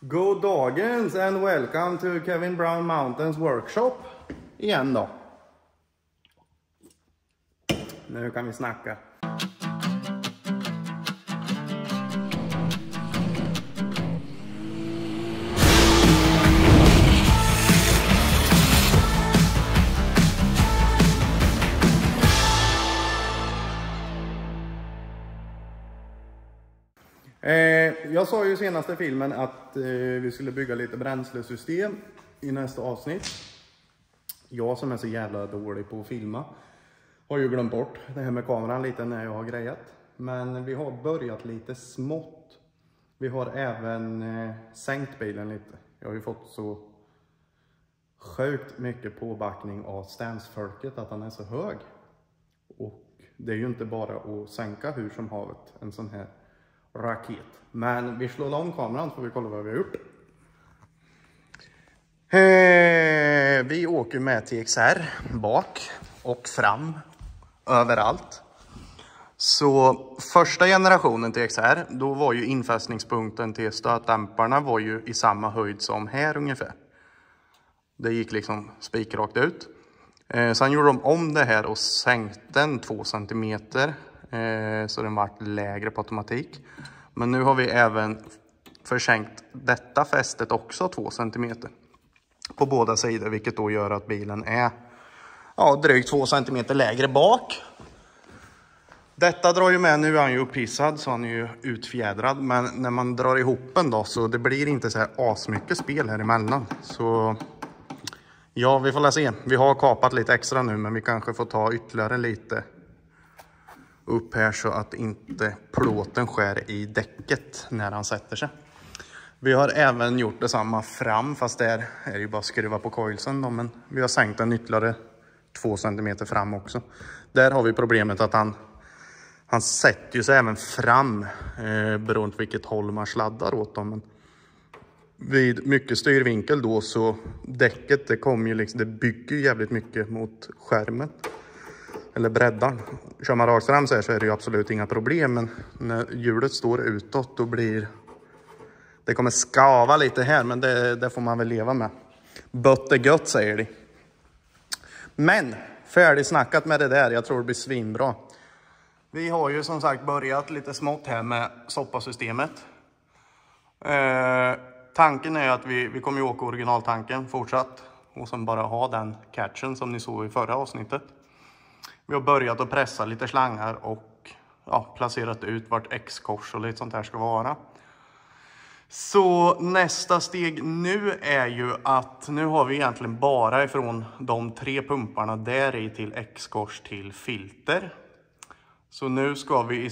God dagens and welcome to Kevin Brown Mountains workshop igen då. Nu kan vi snacka. Jag sa ju i senaste filmen att vi skulle bygga lite bränslesystem i nästa avsnitt. Jag som är så jävla dålig på att filma har ju glömt bort det här med kameran lite när jag har grejat. Men vi har börjat lite smått. Vi har även sänkt bilen lite. Jag har ju fått så sjukt mycket påbackning av stansfolket att han är så hög. Och det är ju inte bara att sänka hur som havet en sån här raket. Men vi slår om kameran så får vi kolla vad vi har gjort. Vi åker med TXR bak och fram överallt. Så första generationen TXR, då var ju infästningspunkten till stötdämparna var ju i samma höjd som här ungefär. Det gick liksom spikrakt ut. Sen gjorde de om det här och sänkte den 2 cm. Så den vart lägre på automatik. Men nu har vi även försänkt detta fästet också 2 cm. På båda sidor, vilket då gör att bilen är drygt 2 cm lägre bak. Detta drar ju med, nu är han ju upphissad så han är ju utfjädrad. Men när man drar ihop den då så det blir inte så här asmycket spel här emellan. Så ja, vi får se. Vi har kapat lite extra nu men vi kanske får ta ytterligare lite upp här så att inte plåten skär i däcket när han sätter sig. Vi har även gjort detsamma fram, fast där är det ju bara att skruva på coilsen då, men vi har sänkt den ytterligare 2 cm fram också. Där har vi problemet att han sätter ju sig även fram beroende på vilket håll man sladdar åt dem. Men vid mycket styrvinkel då så däcket det kommer ju liksom, det bygger jävligt mycket mot skärmen. Eller breddar. Kör man rakt fram så är det ju absolut inga problem. Men när hjulet står utåt då blir det kommer skava lite här. Men det får man väl leva med. Bött är gött säger de. Men färdigsnackat med det där. Jag tror det blir svinbra. Vi har ju som sagt börjat lite smått här med soppasystemet. Tanken är att vi kommer ju åka originaltanken fortsatt. Och sen bara ha den catchen som ni såg i förra avsnittet. Vi har börjat att pressa lite slangar och placerat ut vart X-kors och lite sånt här ska vara. Så nästa steg nu är ju att nu har vi egentligen bara ifrån de 3 pumparna där i till X-kors till filter. Så nu ska vi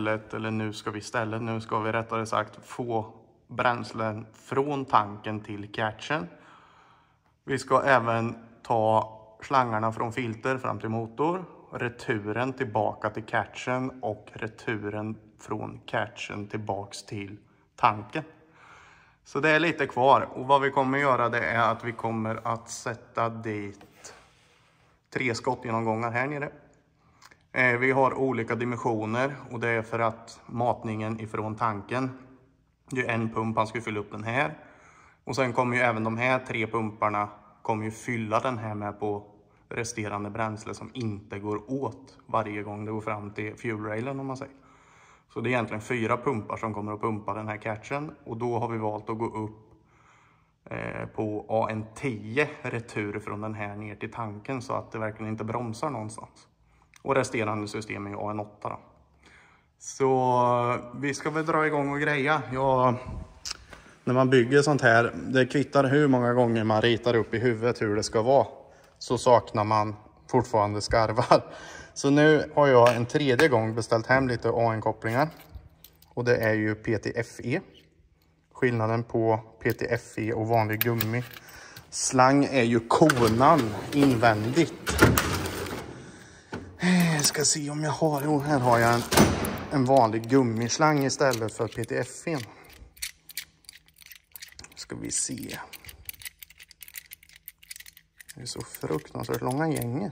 rättare sagt få bränslen från tanken till catchen. Vi ska även ta slangarna från filter fram till motor. Returen tillbaka till catchen och returen från catchen tillbaks till tanken. Så det är lite kvar och vad vi kommer göra det är att vi kommer att sätta dit 3 skottgenomgångar här nere. Vi har olika dimensioner och det är för att matningen ifrån tanken, det är en pump, han ska fylla upp den här. Och sen kommer ju även de här 3 pumparna kommer ju fylla den här med på resterande bränsle som inte går åt varje gång det går fram till fuelrailen om man säger. Så det är egentligen 4 pumpar som kommer att pumpa den här catchen. Och då har vi valt att gå upp på AN10 retur från den här ner till tanken så att det verkligen inte bromsar någonstans. Och resterande system är AN8 då. Så vi ska väl dra igång och greja. När man bygger sånt här, det kvittar hur många gånger man ritar upp i huvudet hur det ska vara. Så saknar man fortfarande skarvar. Så nu har jag en 3:e gång beställt hem lite AN-kopplingar. Och det är ju PTFE. Skillnaden på PTFE och vanlig gummi. Slang är ju konan invändigt. Jag ska se om jag har, jo här har jag en vanlig gummislang istället för PTFE. Ska vi se. Det är så fruktansvärt långa gänger.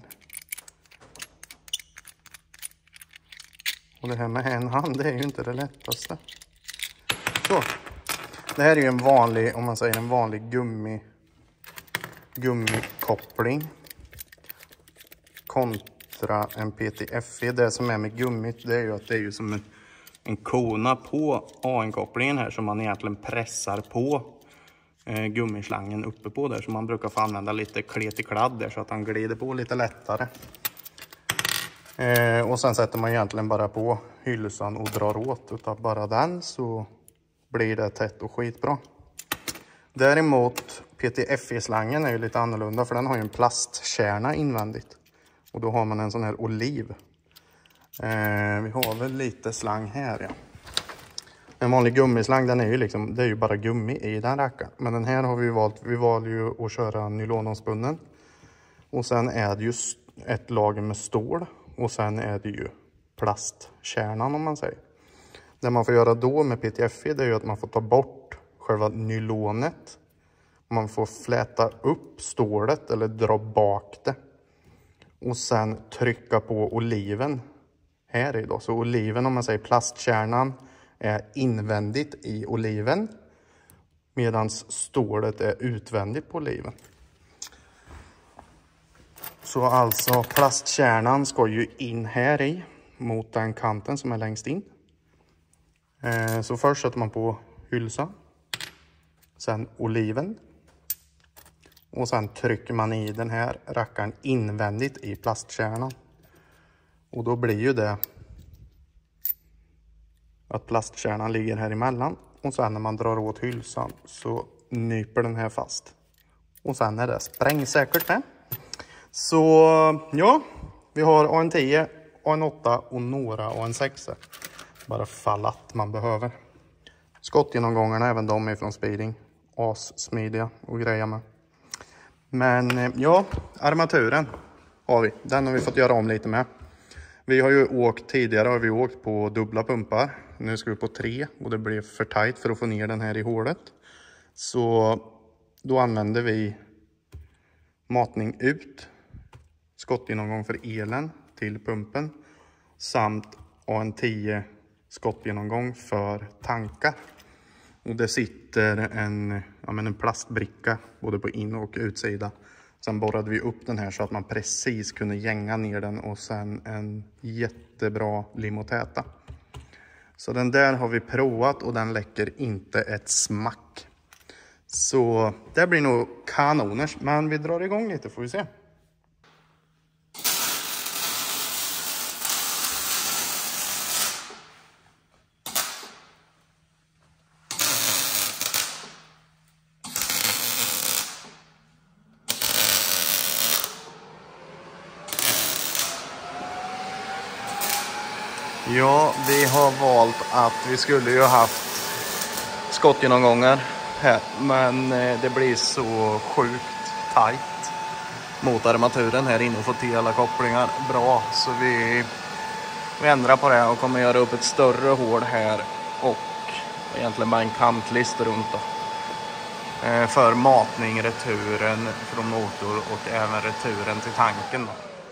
Och det här med en hand det är ju inte det lättaste. Så. Det här är ju en vanlig, om man säger en vanlig gummikoppling kontra en PTFE. Det som är med gummit, det är ju att det är ju som en kona på AN-kopplingen här som man egentligen pressar på gummislangen uppe på där, så man brukar få använda lite kletig kladd där så att han glider på lite lättare. Och sen sätter man egentligen bara på hylsan och drar åt utav bara den, så blir det tätt och skitbra. Däremot PTFE-slangen är ju lite annorlunda, för den har ju en plastkärna invändigt. Och då har man en sån här oliv. Vi har väl lite slang här, ja. En vanlig gummislang, den är ju liksom, det är ju bara gummi i den rackaren. Men den här har vi valde ju att köra nylonomspunnen. Och sen är det ju ett lager med stål. Och sen är det ju plastkärnan, om man säger. Det man får göra då med PTFE, det är ju att man får ta bort själva nylonet. Man får fläta upp stålet eller dra bak det. Och sen trycka på oliven här i då. Så oliven, om man säger plastkärnan, är invändigt i oliven. Medan stålet är utvändigt på oliven. Så alltså plastkärnan ska ju in här i mot den kanten som är längst in. Så först sätter man på hylsan. Sen oliven. Och sen trycker man i den här rackaren invändigt i plastkärnan. Och då blir ju det att plastkärnan ligger här emellan. Och sen när man drar åt hylsan så nyper den här fast. Och sen är det sprängsäkert med. Så ja, vi har AN10, AN8 och några AN6. Bara fall att man behöver. Skottgenomgångarna, även de är från Speeding. Assmidiga och grejer med. Men ja, armaturen har vi. Den har vi fått göra om lite med. Vi har ju åkt tidigare, har vi åkt på dubbla pumpar. Nu ska vi på 3 och det blev för tajt för att få ner den här i hålet. Så då använder vi matning ut, skottgenomgång för elen till pumpen samt AN10 skottgenomgång för tankar. Och det sitter en plastbricka både på in- och utsida. Sen borrade vi upp den här så att man precis kunde gänga ner den, och sen en jättebra limotäta. Så den där har vi provat och den läcker inte ett smack. Så det blir nog kanoners, men vi drar igång lite får vi se. Ja, vi har valt att vi skulle ju haft skottgenomgångar här, men det blir så sjukt tajt mot armaturen här inne och få till alla kopplingar bra, så vi ändrar på det och kommer göra upp ett större hål här och egentligen bara en kantlist runt då. För matning, returen från motor och även returen till tanken då.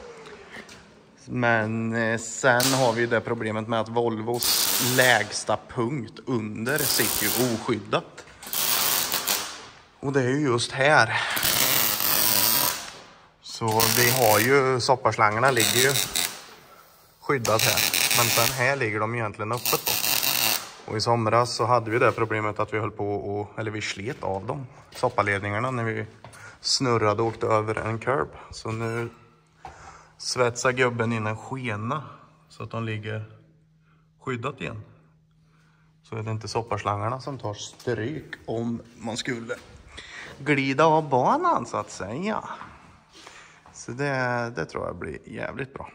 Men sen har vi det problemet med att Volvos lägsta punkt under sitter ju oskyddat. Och det är ju just här. Så vi har ju sopparslangarna ligger ju skyddat här. Men sen här ligger de egentligen öppet då. Och i somras så hade vi det problemet att vi höll på eller vi slet av dem. Soppaledningarna när vi snurrade och åkte över en curb. Så nu svetsar gubben in en skena så att de ligger skyddat igen. Så är det inte sopparslangarna som tar stryk om man skulle glida av banan så att säga. Så det tror jag blir jävligt bra.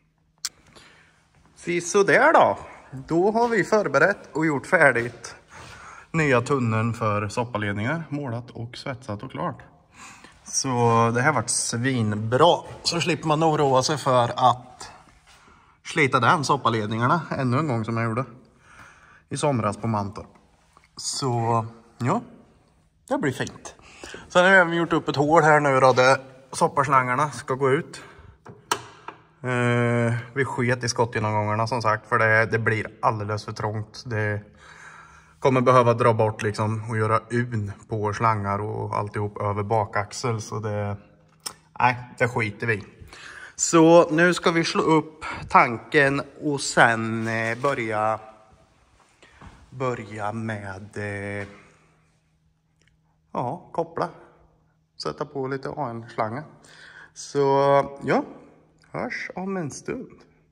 Så där då. Då har vi förberett och gjort färdigt nya tunneln för soppaledningar. Målat och svetsat och klart. Så det här varit svinbra. Så slipper man oroa sig för att slita den soppaledningarna ännu en gång som jag gjorde i somras på Mantorp. Så ja, det blir fint. Sen har vi gjort upp ett hål här nu då där sopparslangarna ska gå ut. Vi sket i skottgenomgångarna som sagt, för det blir alldeles för trångt. Kommer behöva dra bort liksom och göra un på slangar och alltihop över bakaxel. Så det skiter vi. Så nu ska vi slå upp tanken och sen börja med koppla. Sätta på lite AN-slangar. Så ja, hörs om en stund.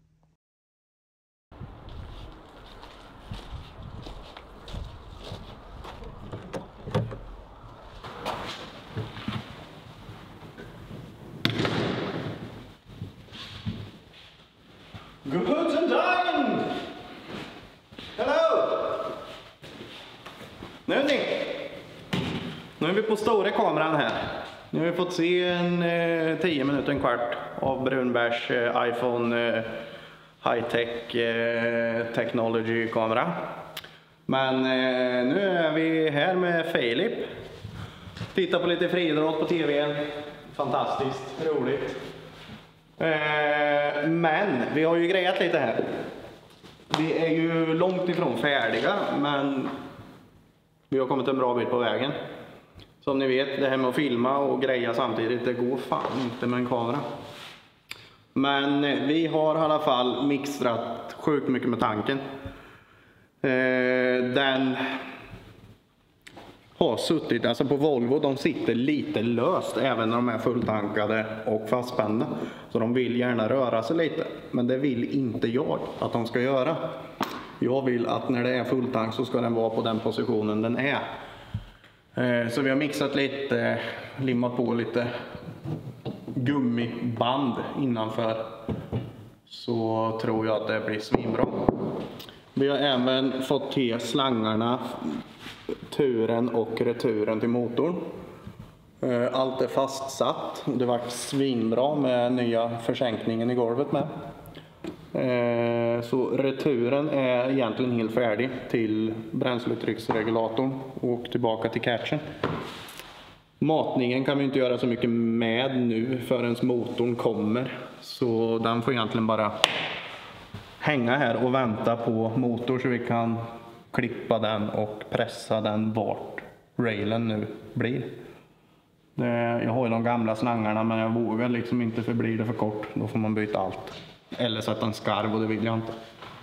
Guten Tag! Hello! Nu är vi på stora kameran här. Nu har vi fått se en 10 minuter, en kvart av Brunbergs iPhone high-tech technology kamera. Men nu är vi här med Filip. Tittar på lite friidrott på tv. Fantastiskt roligt. Men vi har ju grejat lite här. Vi är ju långt ifrån färdiga, men vi har kommit en bra bit på vägen. Som ni vet, det här med att filma och greja samtidigt, det går fan inte med en kamera. Men vi har i alla fall mixtrat sjukt mycket med tanken. Den har suttit, alltså på Volvo, de sitter lite löst även när de är fulltankade och fastspända. Så de vill gärna röra sig lite, men det vill inte jag att de ska göra. Jag vill att när det är fulltank så ska den vara på den positionen den är. Så vi har mixat lite, limmat på lite gummiband innanför. Så tror jag att det blir svinbra. Vi har även fått till slangarna, turen och returen till motorn. Allt är fastsatt. Det var svinbra med nya försänkningen i golvet med. Så returen är egentligen helt färdig till bränsletrycksregulatorn och tillbaka till catchen. Matningen kan vi inte göra så mycket med nu förrän motorn kommer. Så den får egentligen bara hänga här och vänta på motor så vi kan klippa den och pressa den vart railen nu blir. Jag har ju de gamla slangarna, men jag vågar liksom inte, för blir det för kort då får man byta allt. Eller sätta en skarv, och det vill jag inte.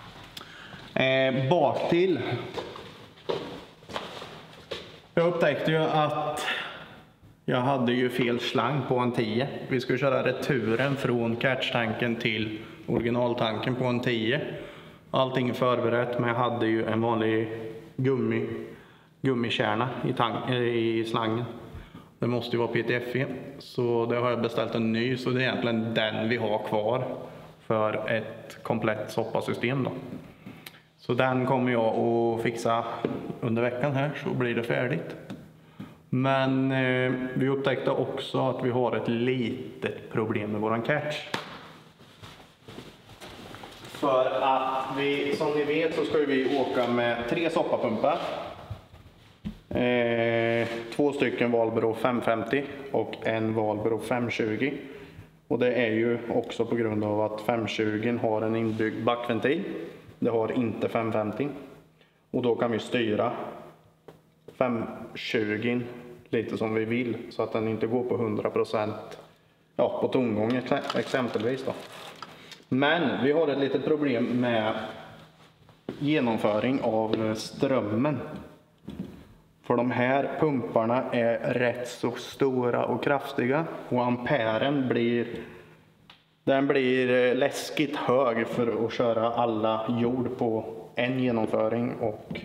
Bak till. Jag upptäckte ju att jag hade ju fel slang på en 10. Vi skulle köra returen från catchtanken till originaltanken på en 10. Allting är förberett, men jag hade ju en vanlig gummikärna i slangen. Det måste ju vara PTFE, så det har jag beställt en ny, så det är egentligen den vi har kvar för ett komplett soppasystem då. Så den kommer jag att fixa under veckan här, så blir det färdigt. Men vi upptäckte också att vi har ett litet problem med våran catch. För att vi, som ni vet, så ska vi åka med 3 soppapumpar. 2 stycken Walbro 550 och en Walbro 520. Och det är ju också på grund av att 520 har en inbyggd backventil. Det har inte 550. Och då kan vi styra 520 lite som vi vill, så att den inte går på 100% på tomgång exempelvis då. Men vi har ett litet problem med genomföring av strömmen. För de här pumparna är rätt så stora och kraftiga, och amperen blir läskigt hög för att köra alla jord på en genomföring och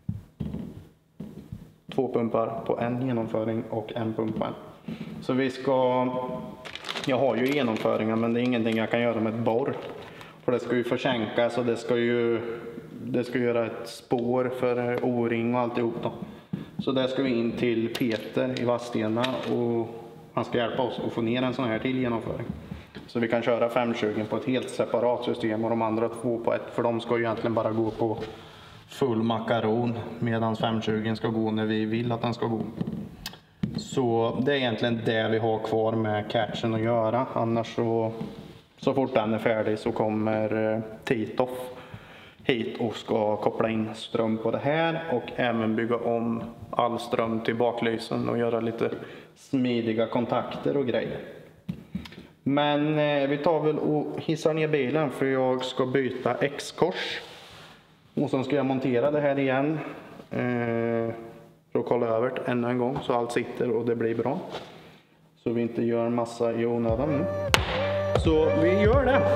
2 pumpar på en genomföring och en pumpa. Så jag har ju genomföringar, men det är ingenting jag kan göra med ett borr. För det ska ju försänkas, och det ska göra ett spår för O-ring och alltihop då. Så där ska vi in till Peter i Vadstena, och han ska hjälpa oss att få ner en sån här till genomföring. Så vi kan köra 520 på ett helt separat system och de andra 2 på ett, för de ska ju egentligen bara gå på full makaron, medan 520 ska gå när vi vill att den ska gå. Så det är egentligen det vi har kvar med catchen att göra. Annars så fort den är färdig så kommer Titoff hit och ska koppla in ström på det här och även bygga om all ström till baklysen och göra lite smidiga kontakter och grejer. Men vi tar väl och hissar ner bilen för jag ska byta X-kors. Och sen ska jag montera det här igen för att kolla över det ännu en gång så allt sitter och det blir bra. Så vi inte gör massa i onödan nu. Så vi gör det!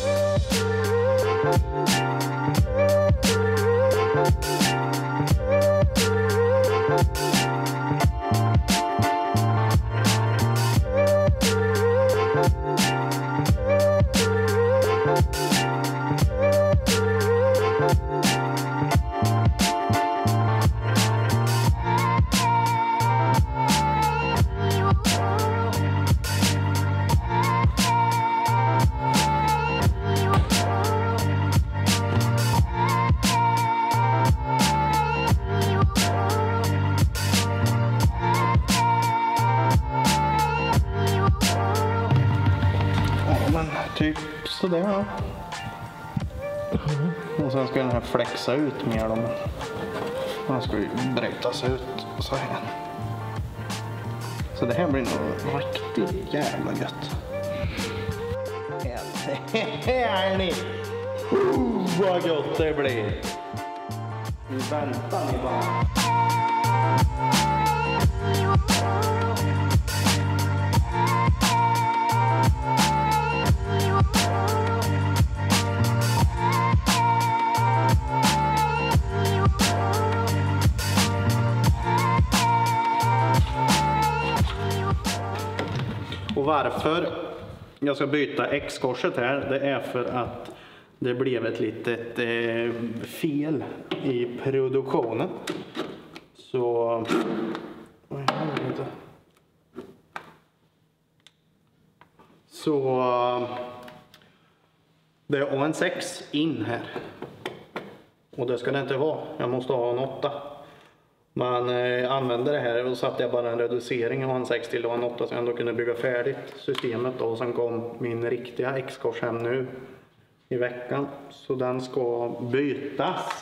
Typ sådär då. Och sen ska den här flexa ut mer då. Den ska ju brytas ut så här. Så det här blir nog riktigt jävla gött. Här ni! Vad gott det blir! Nu väntar ni bara. Och varför jag ska byta X-korset här, det är för att det blev ett litet fel i produktionen. Så... det är AN6 in här. Och det ska det inte vara. Jag måste ha en 8. Man använde det här och satte jag bara en reducering av AN6 till AN8 så jag ändå kunde bygga färdigt systemet då. Och sen kom min riktiga X-kors hem nu i veckan. Så den ska bytas.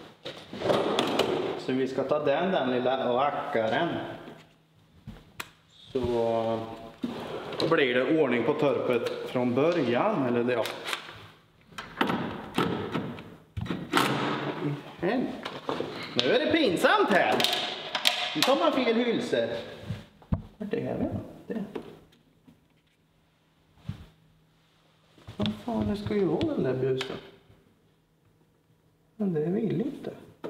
Så vi ska ta den lilla rackaren. Så blir det ordning på törpet från början. Eller det, ja. Nu är det pinsamt här. Nu tar man fel hylsor. Vart är vi? Det. Vad fan, det ska ju vara den där busen. Men det vill inte.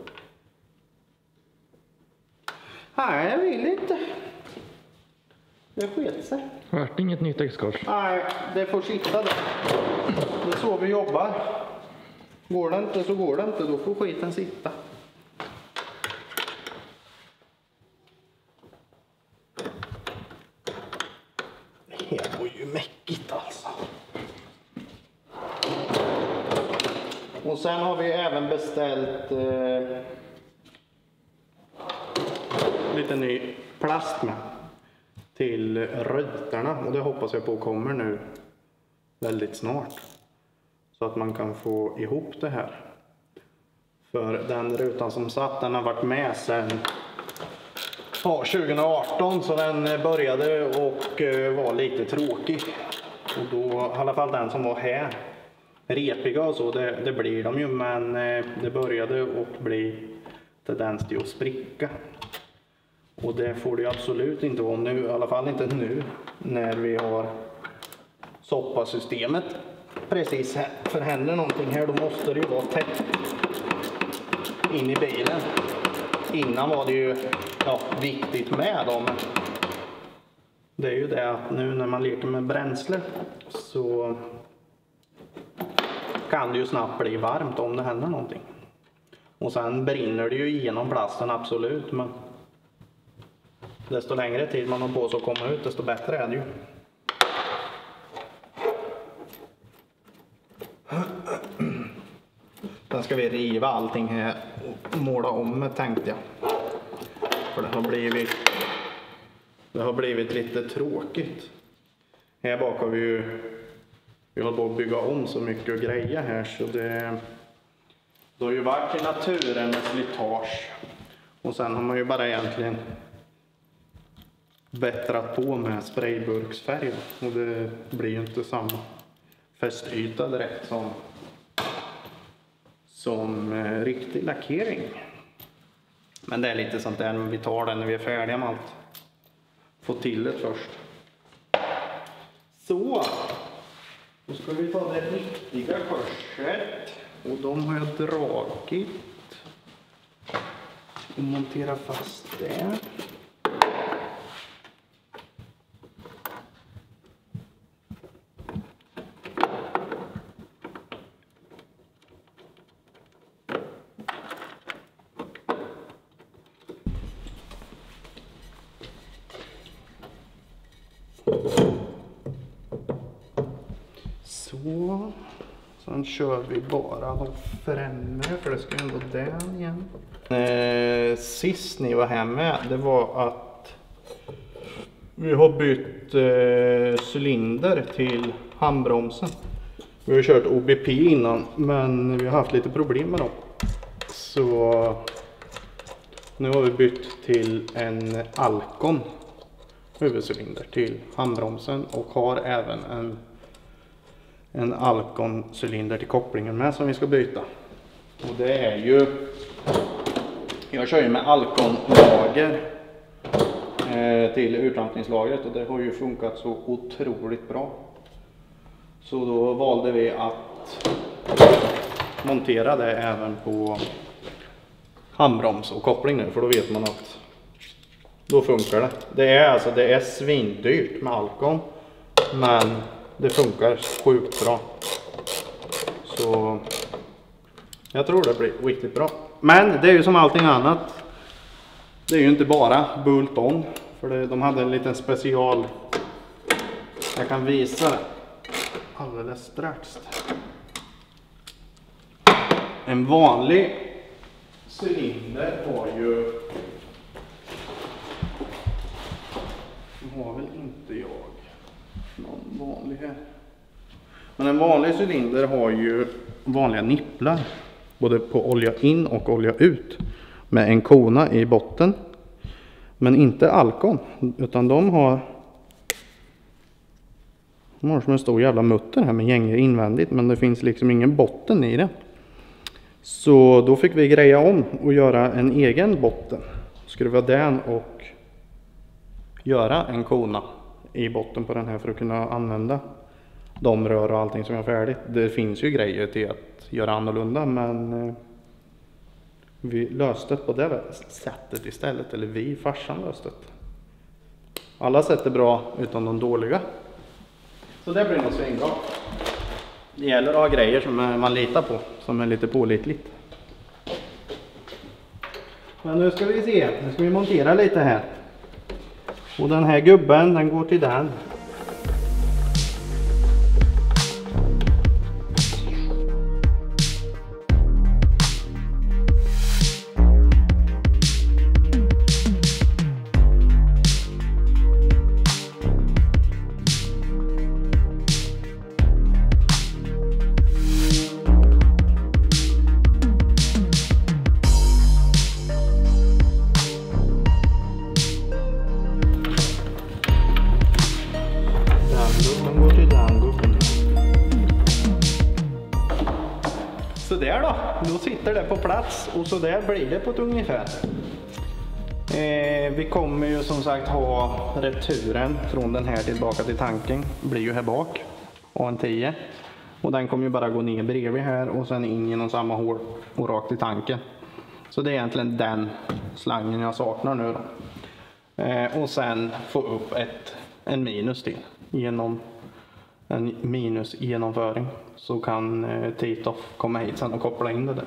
Nej, jag vill inte. Det sket sig. Vart inget nytt X-kors? Nej, det får sitta där. Det är så vi jobbar. Går det inte så går det inte. Då får skiten sitta. Det här var ju mäckigt alltså. Och sen har vi även beställt lite ny plast med till rutorna. Och det hoppas jag på kommer nu väldigt snart. Så att man kan få ihop det här. För den rutan som satt, den har varit med sedan 2018. Så den började och var lite tråkig. Och då, i alla fall den som var här, repiga och så, det blir de ju. Men det började och bli tendens till att spricka. Och det får det absolut inte vara nu, i alla fall inte nu när vi har soppasystemet precis här. För händer någonting här då måste det ju vara tätt in i bilen. Innan var det ju viktigt med dem. Det är ju det att nu när man leker med bränsle så kan det ju snabbt bli varmt om det händer någonting. Och sen brinner det ju igenom plasten absolut, men desto längre tid man har på sig att komma ut desto bättre är det ju. Sen ska vi riva allting här och måla om, tänkte jag. För det har blivit lite tråkigt. Här bak har vi håller på att bygga om så mycket och grejer här så Det har ju varit i naturen med slitage. Och sen har man ju bara egentligen bättrat på med sprayburksfärg. Och det blir ju inte samma fästyta direkt som riktig lackering. Men det är lite sånt där, vi tar det när vi är färdiga med allt. Få till det först. Så. Då ska vi ta det riktiga korset. Och de har jag dragit. Och montera fast det. Så. Sen kör vi bara de främre, för det ska ändå den igen. Sist ni var här med, det var att vi har bytt cylinder till handbromsen. Vi har kört OBP innan, men vi har haft lite problem med dem. Så nu har vi bytt till en Alcon huvudcylinder till handbromsen och har även en Alcon-cylinder till kopplingen med som vi ska byta. Och det är ju, jag kör ju med Alcon-lager till utlampningslagret och det har ju funkat så otroligt bra. Så då valde vi att montera det även på handbroms och koppling nu, för då vet man att då funkar det. Det är svindyrt med Alcon, men det funkar sjukt bra. Så jag tror det blir riktigt bra. Men det är ju som allting annat. Det är ju inte bara bolt-on. För de hade en liten special. Jag kan visa det alldeles strax. En vanlig cylinder har ju... har väl inte jag någon vanlig här. Men en vanlig cylinder har ju vanliga nipplar. Både på olja in och olja ut. Med en kona i botten. Men inte Alcon. Utan de har som en stor jävla mutter här med gänger invändigt. Men det finns liksom ingen botten i det. Så då fick vi greja om och göra en egen botten. Skruva den och göra en kona i botten på den här för att kunna använda de rör och allting som är färdigt. Det finns ju grejer till att göra annorlunda, men vi löste det på det sättet istället. Eller vi, farsan, löste det. Alla sätt är bra utan de dåliga. Så det blir nog svinbra. Det gäller att ha grejer som man litar på, som är lite pålitligt. Men nu ska vi se, nu ska vi montera lite här. Och den här gubben, den går till den. Så där då sitter det på plats och så där blir det på ett ungefär. Vi kommer ju som sagt ha returen från den här tillbaka till tanken. Blir ju här bak, A10. Och den kommer ju bara gå ner bredvid här och sen in genom samma hål och rakt till tanken. Så det är egentligen den slangen jag saknar nu då. Och sen få upp en minus till genom en minusgenomföring, så kan Titoff komma hit sen och koppla in det där.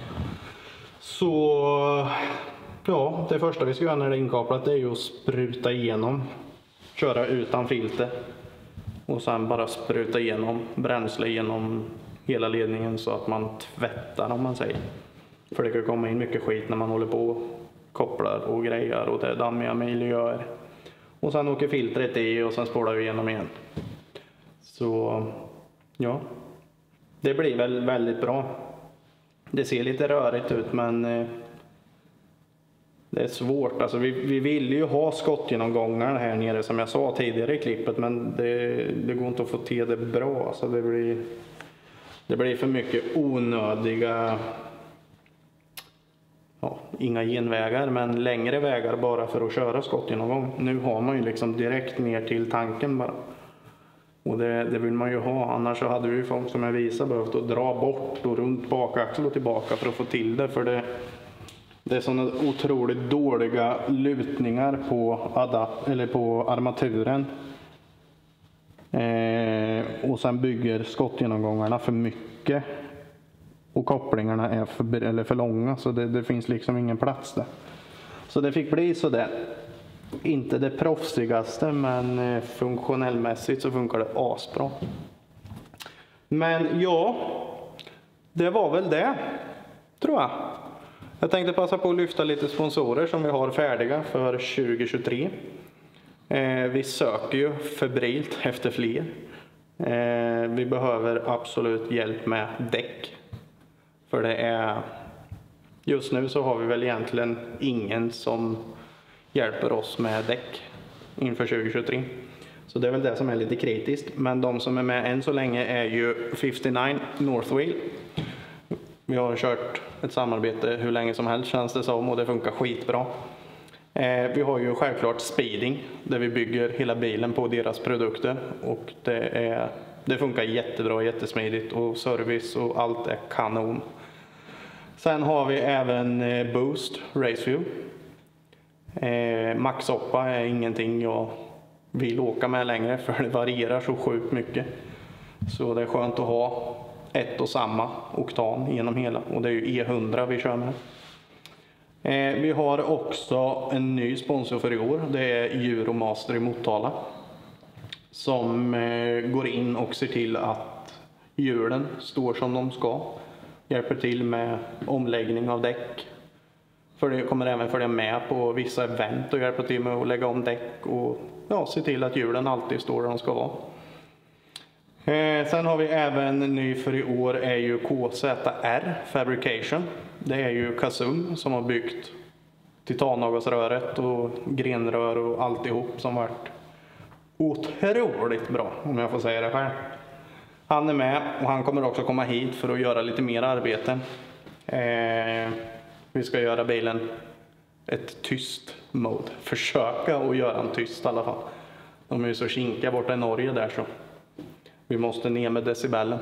Så ja, det första vi ska göra när det är inkopplat är ju att spruta igenom, köra utan filter och sen bara spruta igenom bränsle genom hela ledningen så att man tvättar, om man säger. För det kan komma in mycket skit när man håller på och kopplar och grejer och det är dammiga miljöer. Och sen åker filtret i och sen spolar vi igenom igen. Så ja, det blir väl väldigt bra. Det ser lite rörigt ut, men det är svårt. Alltså vi vill ju ha skottgenomgångar här nere som jag sa tidigare i klippet, men det går inte att få till det bra. Alltså det blir för mycket onödiga, inga genvägar, men längre vägar bara för att köra skottgenomgång. Nu har man ju liksom direkt ner till tanken bara. Och det vill man ju ha, annars så hade vi ju folk som jag visade behövt att dra bort och runt bakaxel och tillbaka för att få till det. För det är sådana otroligt dåliga lutningar på armaturen. Och sen bygger skottgenomgångarna för mycket. Och kopplingarna är för långa, så det finns liksom ingen plats där. Så det fick bli så där. Inte det proffsigaste, men funktionellmässigt så funkar det asbra. Men ja, det var väl det, tror jag. Jag tänkte passa på att lyfta lite sponsorer som vi har färdiga för 2023. Vi söker ju febrilt efter fler. Vi behöver absolut hjälp med däck. För det är, just nu så har vi väl egentligen ingen som hjälper oss med däck inför 2023. Så det är väl det som är lite kritiskt. Men de som är med än så länge är ju 59 Northwheel. Vi har kört ett samarbete hur länge som helst känns det som, och det funkar skitbra. Vi har ju självklart Speeding där vi bygger hela bilen på deras produkter, och det funkar jättebra, jättesmidigt, och service och allt är kanon. Sen har vi även Boost Racefuel. Maxoppa är ingenting jag vill åka med längre, för det varierar så sjukt mycket. Så det är skönt att ha ett och samma oktan genom hela, och det är ju E100 vi kör med. Vi har också en ny sponsor för i år, det är Euromaster i Motala, som går in och ser till att hjulen står som de ska, hjälper till med omläggning av däck. För det kommer även följa med på vissa event och hjälpa till med att lägga om däck och se till att hjulen alltid står där de ska vara. Sen har vi även ny för i år är ju KZR Fabrication. Det är ju Kasum som har byggt titanavgasröret och grenrör och alltihop, som varit otroligt bra, om jag får säga det själv. Han är med, och han kommer också komma hit för att göra lite mer arbete. Vi ska göra bilen ett tyst mode. Försöka att göra en tyst i alla fall. De är ju så kinkiga borta i Norge där, så vi måste ner med decibellen.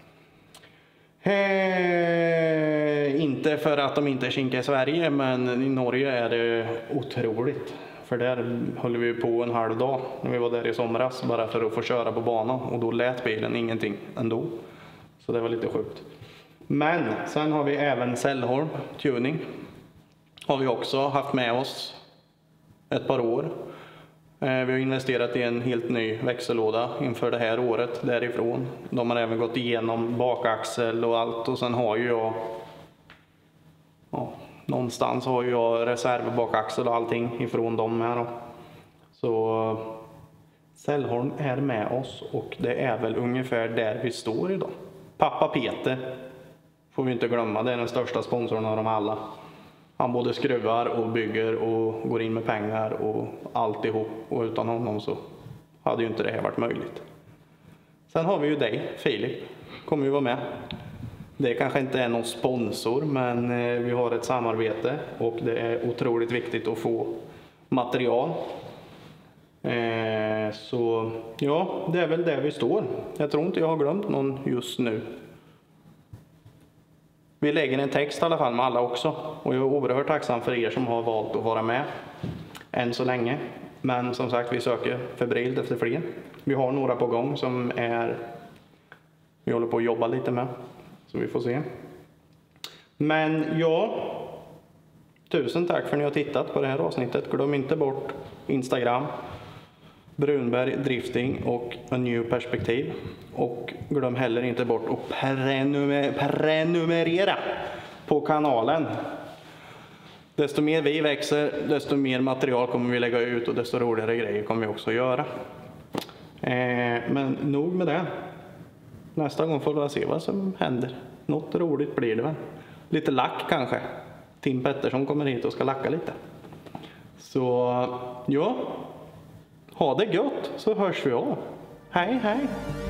Inte för att de inte är kinkiga i Sverige, men i Norge är det otroligt. För där höll vi på en halv dag när vi var där i somras, bara för att få köra på banan. Och då lät bilen ingenting ändå. Så det var lite sjukt. Men sen har vi även Cellholm Tuning. Har vi också haft med oss ett par år. Vi har investerat i en helt ny växellåda inför det här året därifrån. De har även gått igenom bakaxel och allt, och sen har ju jag någonstans har jag reservbakaxel och allting ifrån dem här då. Så Cellholm är med oss, och det är väl ungefär där vi står idag. Pappa Peter får vi inte glömma, det är den största sponsorn av dem alla. Han både skruvar och bygger och går in med pengar och alltihop, och utan honom så hade ju inte det här varit möjligt. Sen har vi ju dig, Filip, kommer ju vara med. Det kanske inte är någon sponsor, men vi har ett samarbete, och det är otroligt viktigt att få material. Så ja, det är väl där vi står. Jag tror inte jag har glömt någon just nu. Vi lägger en text i alla fall med alla också, och jag är oerhört tacksam för er som har valt att vara med än så länge. Men som sagt, vi söker febrilt efter fler. Vi har några på gång som vi håller på att jobba lite med, så vi får se. Men ja, tusen tack för att ni har tittat på det här avsnittet. Glöm inte bort Instagram, Brunberg Drifting och A New Perspektiv. Och glöm heller inte bort att prenumerera på kanalen. Desto mer vi växer, desto mer material kommer vi lägga ut, och desto roligare grejer kommer vi också göra. Men nog med det. Nästa gång får vi se vad som händer. Något roligt blir det väl. lite lack kanske. Tim Pettersson kommer hit och ska lacka lite. Så ja, ha det gött så hörs vi av. Hej hej!